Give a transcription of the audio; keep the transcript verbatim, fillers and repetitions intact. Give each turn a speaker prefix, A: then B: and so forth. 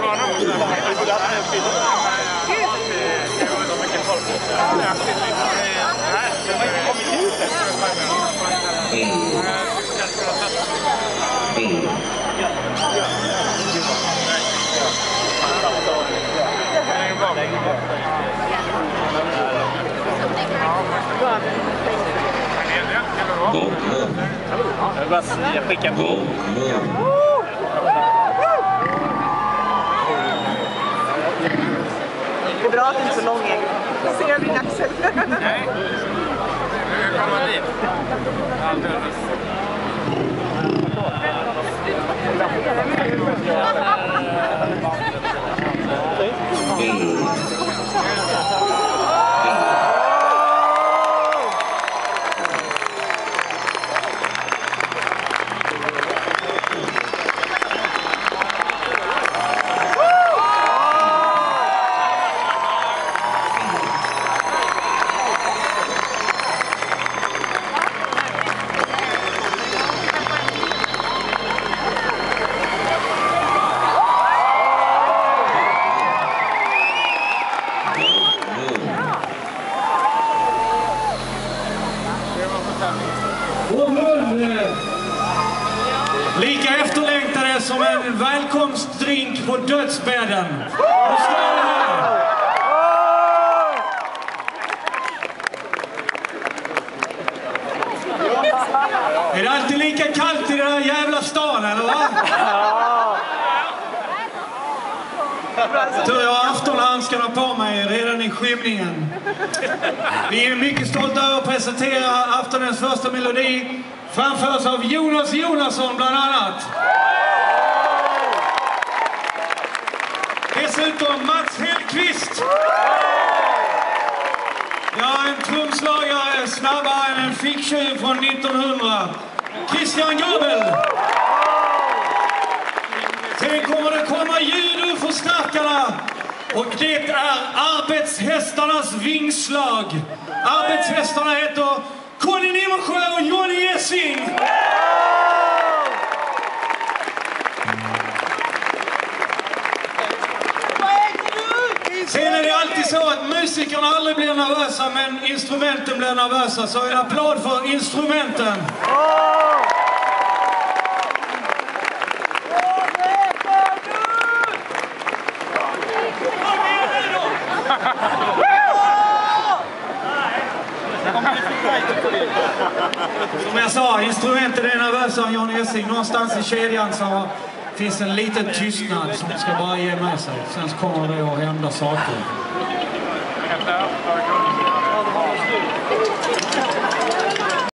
A: Jag bara jag skickar på.
B: Det är bra att du är så lång. Ser jag min axel?
A: Nej. Nu kommer dit.
C: Lika efterlängtade som en välkomstdrink på dödsbädden. Nu står det här. Är det alltid lika kallt i den här jävla stan, eller va? Tur jag har aftonhandskarna på mig redan i skymningen. Vi är mycket stolta över att presentera aftonens första melodi. Framförs av Jonas Jonasson bland annat. Dessutom Mats Hellqvist. Ja, en trumslagare snabbare än en ficktjuv från nittonhundra. Christian Göbel. Sen kommer det komma ljud ur förstärkarna. Och det är arbetshästarnas vingslag. Arbetshästarna heter Conny Nimmersjö och Johnny Essing. Sen är det alltid så att musikerna aldrig blir nervösa, men instrumenten blir nervösa. Så en applåd för instrumenten. Som jag sa, instrumenten är nervösa. Johnny Essing, någonstans i kedjan så finns en liten tystnad som ska bara ge med sig. Sen kommer det att hända saker.